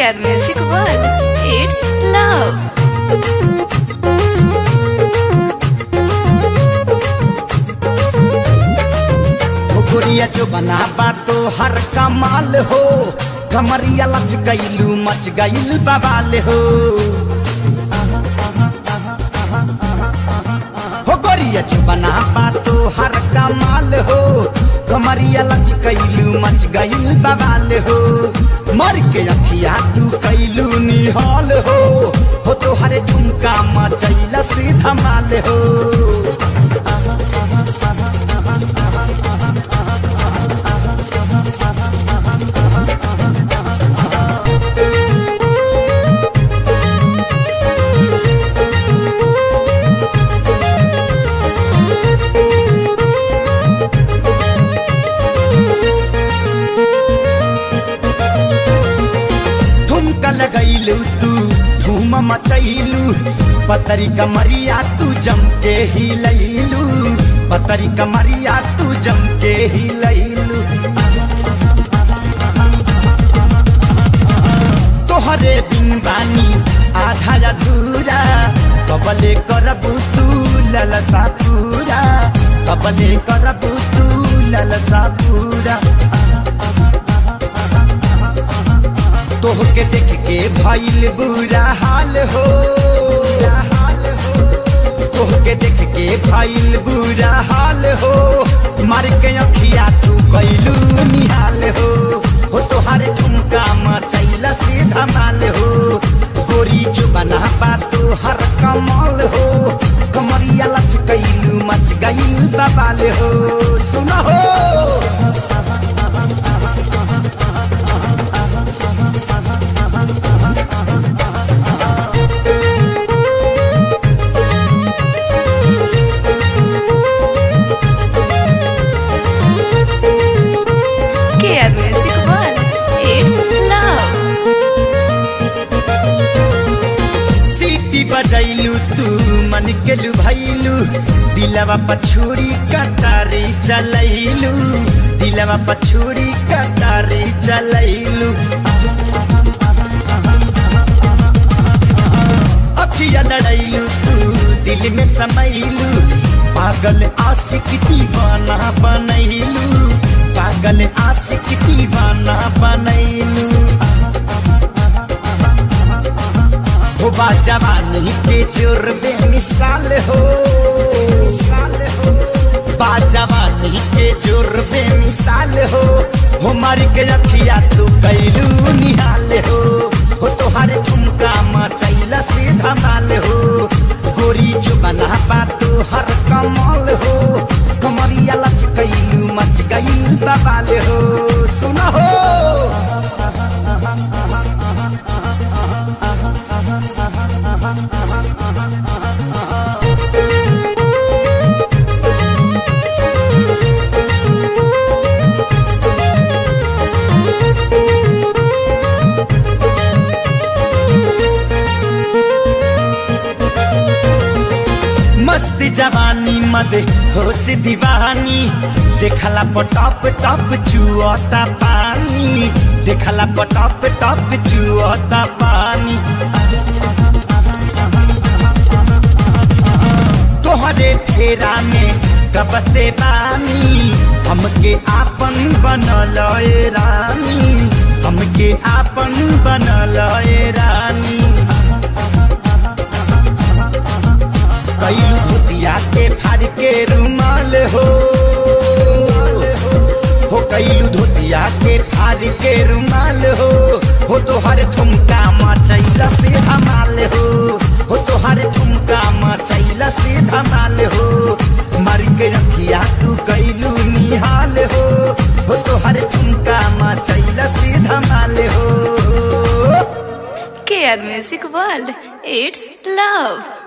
KR Music World. It's love. गोरिया जो बना बातो हर कमाल हो, कमरिया लच गईलू मच गईल बवाल हो। गोरिया जो बना बातो हर कमाल हो, कमरिया लच गईलू मच गईल बवाल हो। मर के अखिया तू कैलू निहाल हो तो हरे ठुमका मचैला से धमाल हो। लगैलू तू धूम मचैलू, पतरी कमरिया तू जम के ही लैलू, पतरी कमरिया तू जम के ही लैलू। तोहरे बिन बानी आधा अधूरा, कबले करबू तू ललसा पूरा, कबले करबू तू ललसा पूरा। तोह के देख के भइल बुरा हाल हो, तोह के देख के भइल बुरा हाल हो। मार के अखिया तू कैलू निहाल हो तोहारे ठुमका मचैला से धमाल हो। गोरी जो बना बातो हर कमाल हो, कमरिया लच कैलू मच गईल बवाल हो। सुना हो KR Music World. It's love. सीटी बजैलू तू मन के लुभाइलू, दिलवा पछुरी कतारी चलैलू, दिलवा पछुरी कतारी चलैलू। अखिया लड़ैलू तू दिल में समैलू, पागल आशिक दीवाना बनैलू, पागल आशिक दीवाना बनैलू। हो बाजवानी के जोर बेमिसाल हो, बाजवानी के जोर बेमिसाल हो मार के अखिया तू कैलू निहाल हो तोहारे ठुमका मचैला से धमाल हो। गोरी जो बना बातो हर कमाल हो, कमरिया लच कैलू मच गईल बवाल हो। सुना हो मस्ती जवानी मदे होश दीवानी, देखला पटप टप चुअता पानी, देखला पटप टप चुअता पानी। तोहरे फेरा में कब से बानी, हमके आपन बनल रानी, हमके आपन बनल रानी। कैलू धोतिया के फाड़ के रुमाल हो कैलू धोतिया के फाड़ के रुमाल हो तोहर ठुमका मचैला से धमाल हो तोहर ठुमका मचैला से धमाल हो। मार के रखिया तू कैलू निहाल हो तोहर ठुमका मचैला से धमाल हो। KR Music World. It's love.